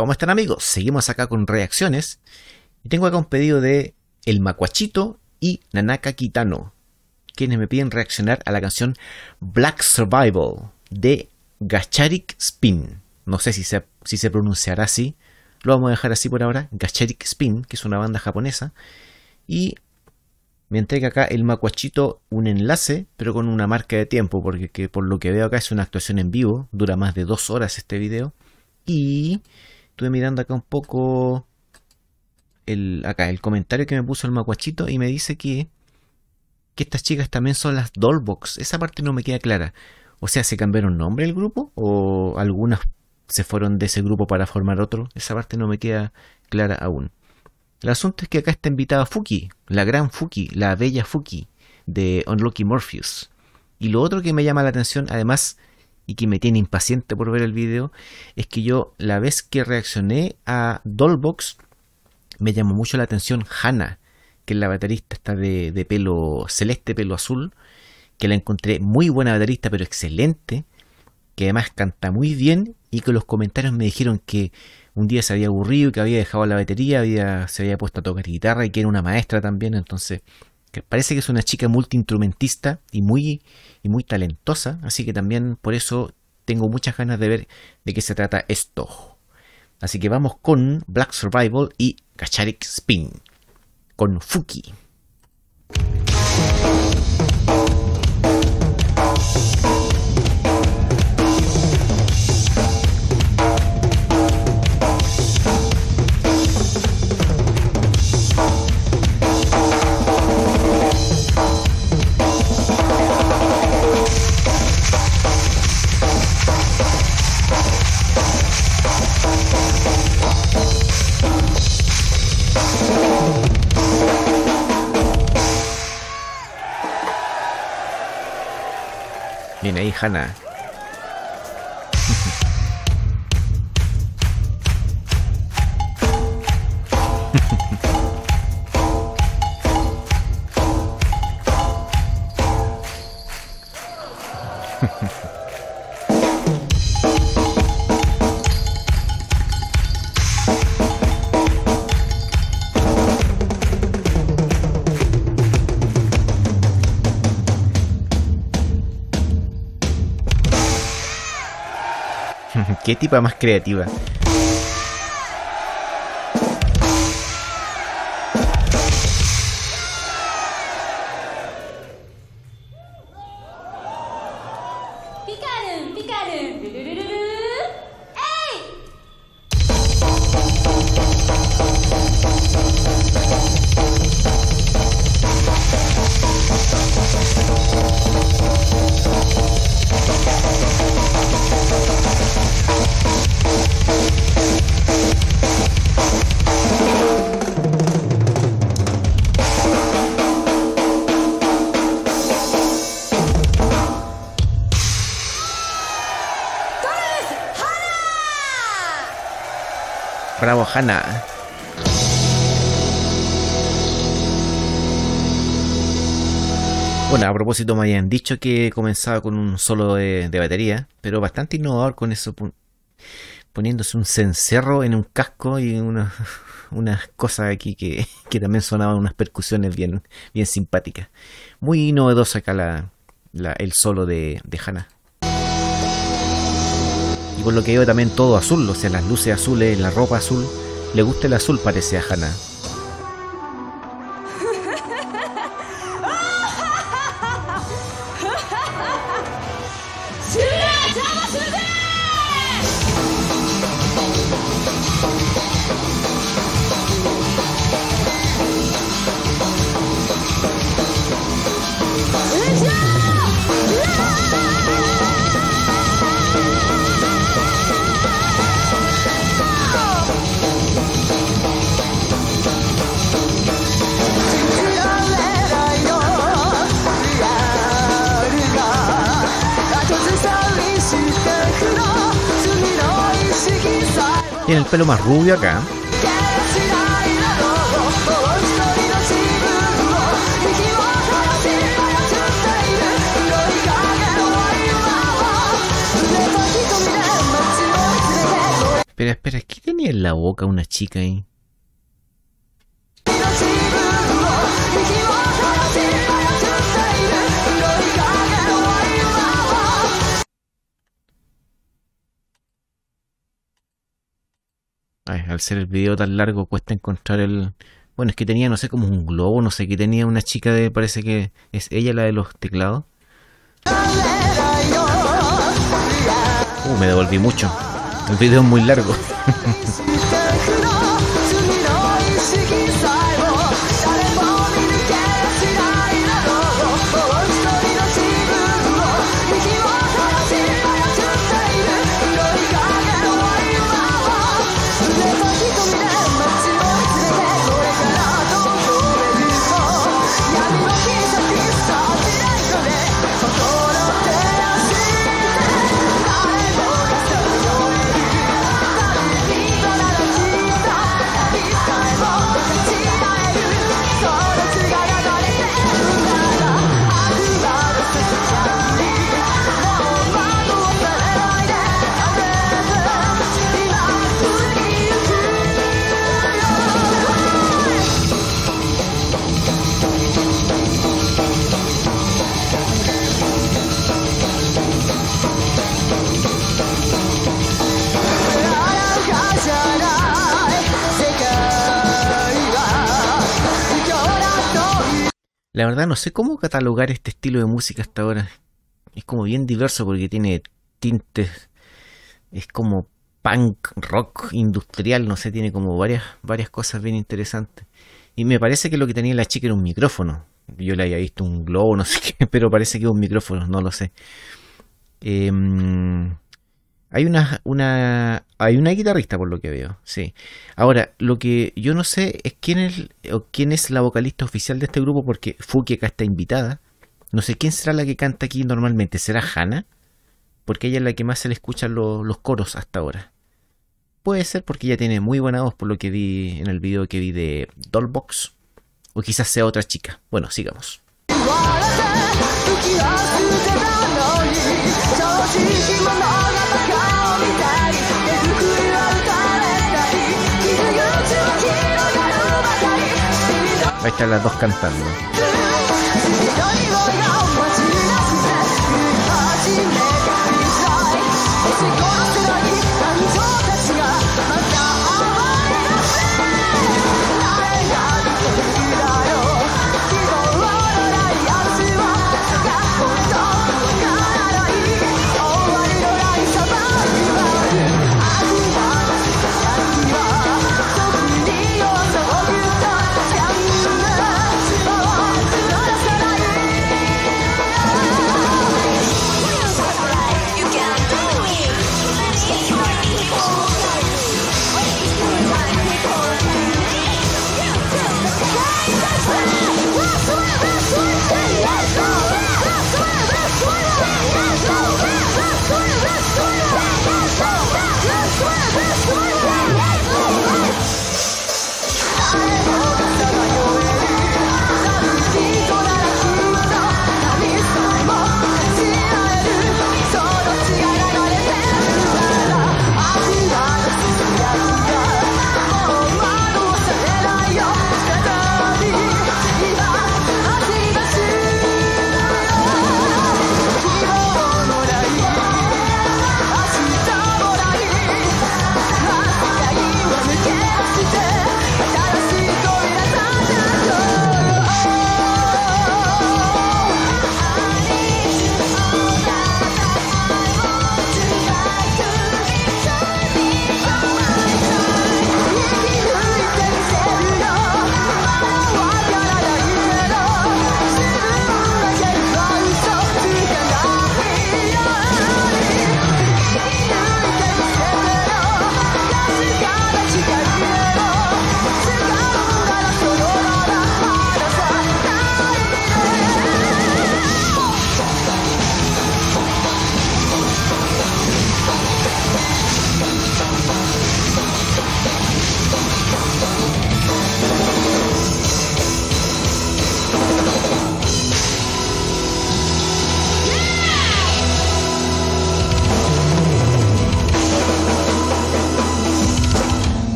¿Cómo están, amigos? Seguimos acá con reacciones. Y tengo acá un pedido de El Macuachito y Nanaka Kitano, quienes me piden reaccionar a la canción Black Survival de Gacharik Spin. No sé si se pronunciará así. Lo vamos a dejar así por ahora. Gacharik Spin, que es una banda japonesa. Y me entrega acá el Macuachito un enlace, pero con una marca de tiempo, porque por lo que veo acá es una actuación en vivo. Dura más de 2 horas este video. Y estuve mirando acá un poco el comentario que me puso el Macuachito y me dice que estas chicas también son las Dollbox. Esa parte no me queda clara. O sea, ¿se cambiaron nombre el grupo? ¿O algunas se fueron de ese grupo para formar otro? Esa parte no me queda clara aún. El asunto es que acá está invitada Fuki, la gran Fuki, la bella Fuki de Unlucky Morpheus. Y lo otro que me llama la atención, además, y que me tiene impaciente por ver el video, es que yo, la vez que reaccioné a Dollbox, me llamó mucho la atención Hana, que es la baterista esta de pelo celeste, pelo azul, que la encontré muy buena baterista, pero excelente, que además canta muy bien, y que los comentarios me dijeron que un día se había aburrido y que había dejado la batería, se había puesto a tocar guitarra y que era una maestra también. Entonces, que parece que es una chica multiinstrumentista y muy talentosa, así que también por eso tengo muchas ganas de ver de qué se trata esto. Así que vamos con Black Survival y Gacharik Spin, con Fuki. Bien ahí, Hana. Qué tipa más creativa. Picarum, picarum, ¡ey! Bravo, Hana. Bueno, a propósito me habían dicho que comenzaba con un solo de batería, pero bastante innovador con eso, poniéndose un cencerro en un casco y unas cosas aquí que también sonaban unas percusiones bien simpáticas. Muy novedosa acá el solo de Hana. Y por lo que veo también todo azul, o sea, las luces azules, la ropa azul. Le gusta el azul, parece a Hana. Tiene el pelo más rubio acá. Espera, ¿qué tenía en la boca una chica ahí? Ay, al ser el video tan largo cuesta encontrar el... Bueno, es que tenía, no sé, como un globo, no sé qué tenía una chica de... Parece que es ella la de los teclados. Me devolví mucho. El video es muy largo. La verdad no sé cómo catalogar este estilo de música hasta ahora. Es como bien diverso porque tiene tintes, es como punk, rock, industrial, no sé, tiene como varias cosas bien interesantes. Y me parece que lo que tenía la chica era un micrófono. Yo le había visto un globo, no sé qué, pero parece que es un micrófono, no lo sé. Hay hay una guitarrista por lo que veo, sí. Ahora, lo que yo no sé es quién es la vocalista oficial de este grupo, porque Fuki acá está invitada. No sé quién será la que canta aquí normalmente. ¿Será Hana? Porque ella es la que más se le escuchan los coros hasta ahora. Puede ser porque ella tiene muy buena voz por lo que vi en el video que vi de Dollbox. O quizás sea otra chica. Bueno, sigamos. Ahí están las dos cantando.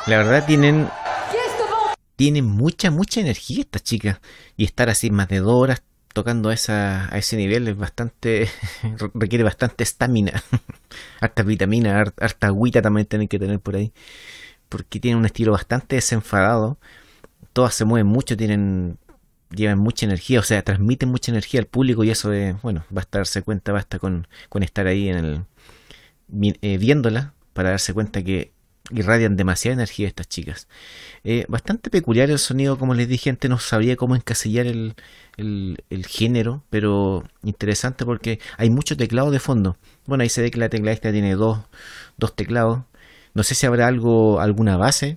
La verdad tienen mucha energía estas chicas. Y estar así más de 2 horas tocando a ese nivel es bastante, requiere bastante estamina. Harta vitamina, harta agüita también tienen que tener por ahí. Porque tienen un estilo bastante desenfadado. Todas se mueven mucho, llevan mucha energía, o sea, transmiten mucha energía al público y eso es, bueno, basta darse cuenta, basta con estar ahí viéndola para darse cuenta que irradian demasiada energía estas chicas. Bastante peculiar el sonido, como les dije antes, no sabía cómo encasillar el género, pero interesante porque hay mucho teclado de fondo. Bueno, ahí se ve que la tecladista tiene dos teclados. No sé si habrá alguna base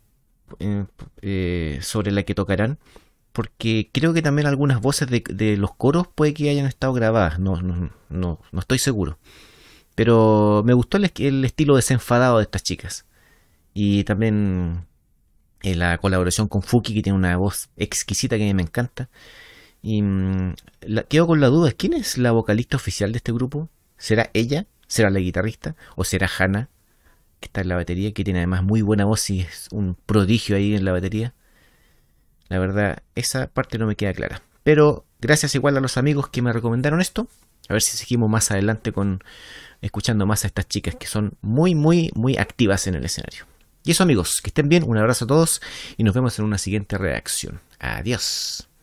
sobre la que tocarán, porque creo que también algunas voces de los coros puede que hayan estado grabadas, no estoy seguro. Pero me gustó el estilo desenfadado de estas chicas. Y también la colaboración con Fuki, que tiene una voz exquisita que me encanta. Y quedo con la duda, ¿quién es la vocalista oficial de este grupo? ¿Será ella? ¿Será la guitarrista? ¿O será Hana, que está en la batería, que tiene además muy buena voz y es un prodigio ahí en la batería? La verdad, esa parte no me queda clara. Pero gracias igual a los amigos que me recomendaron esto. A ver si seguimos más adelante escuchando más a estas chicas que son muy activas en el escenario. Y eso, amigos, que estén bien, un abrazo a todos y nos vemos en una siguiente reacción. Adiós.